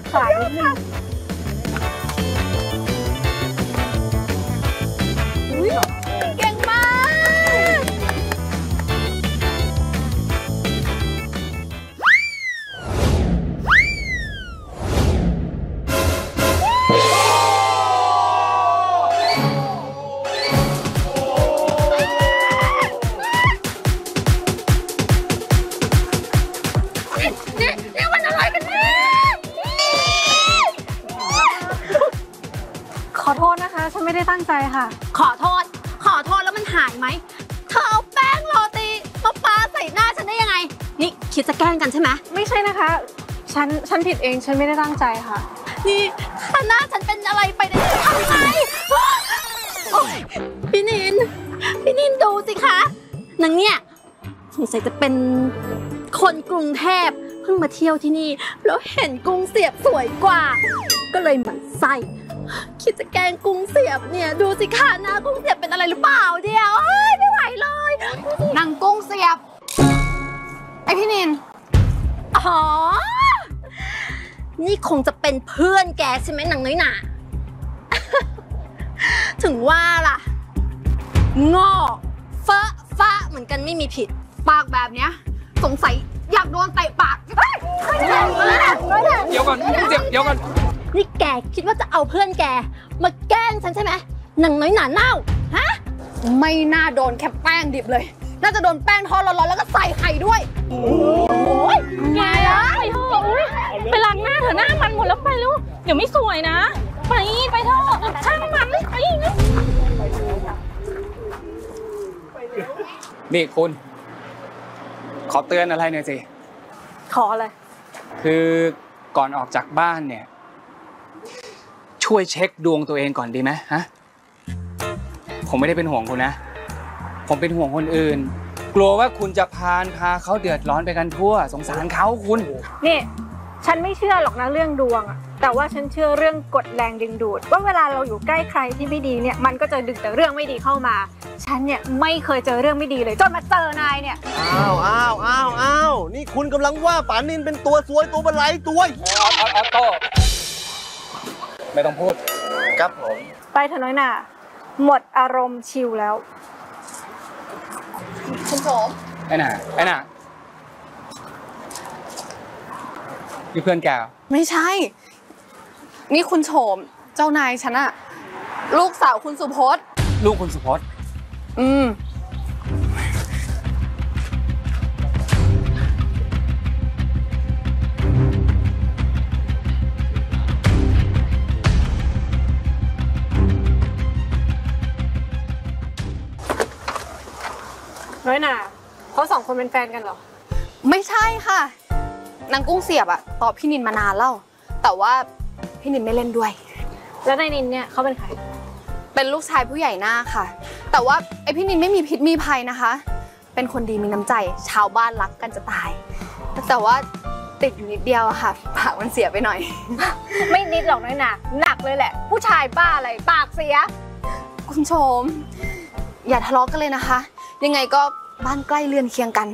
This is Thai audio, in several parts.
ขานิดนึงเก่งมากนี่มันอะไรกันเนี่ยขอโทษนะคะฉันไม่ได้ตั้งใจค่ะขอโทษแล้วมันหายไหมเธอเอาแป้งโรตีมาปาใส่หน้าฉันได้ยังไงนี่คิดจะแกล้งกันใช่ไหมไม่ใช่นะคะฉันผิดเองฉันไม่ได้ตั้งใจค่ะนี่ถ้าหน้าฉันเป็นอะไรไปเนี่ยทำไงพี่นินดูสิคะนางเนี่ยสงสัยจะเป็นคนกรุงเทพเพิ่งมาเที่ยวที่นี่แล้วเห็นกุ้งเสียบสวยกว่าก็เลยหมั่นไส้คิดจะแกล้งกุ้งเสียบเนี่ยดูสิค่ะหน้ากุ้งเสียบเป็นอะไรหรือเปล่าเดียวไม่ไหวเลยนางกุ้งเสียบไอพี่นินอ๋อนี่คงจะเป็นเพื่อนแกใช่ไหมนางน้อยหนาถึงว่าล่ะงอฟ้าเหมือนกันไม่มีผิดปากแบบเนี้ยสงสัยอยากโดนเตะปากเดี๋ยวก่อนนี่แกคิดว่าจะเอาเพื่อนแกมาแกล้งฉันใช่ไหมนางน้อยหนาเน่าฮะไม่น่าโดนแค่แป้งดิบเลยน่าจะโดนแป้งทอดร้อนๆแล้วก็ใส่ไข่ด้วยโอ้ยแกอะไปล้างหน้าเถอะหน้ามันหมดแล้วไปลูกเดี๋ยวไม่สวยนะไปเถอะช่างมันไปนี่คุณขอเตือนอะไรหน่อยสิขออะไรคือก่อนออกจากบ้านเนี่ยช่วยเช็คดวงตัวเองก่อนดีไหมฮะผมไม่ได้เป็นห่วงคุณนะผมเป็นห่วงคนอื่นกลัวว่าคุณจะพาเขาเดือดร้อนไปกันทั่วสงสารเขาคุณนี่ฉันไม่เชื่อหรอกนะเรื่องดวงอะแต่ว่าฉันเชื่อเรื่องกฎแรงดึงดูดว่าเวลาเราอยู่ใกล้ใครที่ไม่ดีเนี่ยมันก็จะดึงแต่เรื่องไม่ดีเข้ามาฉันเนี่ยไม่เคยเจอเรื่องไม่ดีเลยจนมาเจอนายเนี่ยอ้าวนี่คุณกำลังว่าป๋านินเป็นตัวซวยตัวบันไลตัวออโต้ไม่ต้องพูดครับผมไปเถอะน้อยหน่าหมดอารมณ์ชิลแล้วคุณโสมไอ้น่ะนี่เพื่อนแกไม่ใช่นี่คุณโฉมเจ้านายฉันอะลูกสาวคุณสุพจน์ลูกคุณสุพจน์น้อยหน่าเขาสองคนเป็นแฟนกันเหรอไม่ใช่ค่ะนางกุ้งเสียบอะตอบพี่นินมานานแล้วแต่ว่าพี่นินไม่เล่นด้วยแล้วนายนินเนี่ยเขาเป็นใครเป็นลูกชายผู้ใหญ่หน้าค่ะแต่ว่าไอพี่นินไม่มีพิษมีภัยนะคะเป็นคนดีมีน้ำใจชาวบ้านรักกันจะตายแต่ว่าติดอยู่นิดเดียวอะค่ะปากมันเสียไปหน่อยไม่นิดหรอกน้อยหน่าหนักเลยแหละผู้ชายบ้าอะไรปากเสียคุณโฉมอย่าทะเลาะกันเลยนะคะยังไงก็บ้านใกล้เรือนเคียงกัน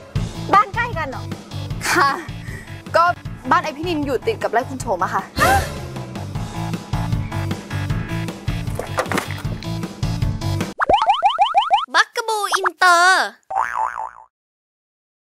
บ้านใกล้กันเหรอค่ะก็บ้านไอพี่นินอยู่ติดกับไร่คุณโฉมอะค่ะ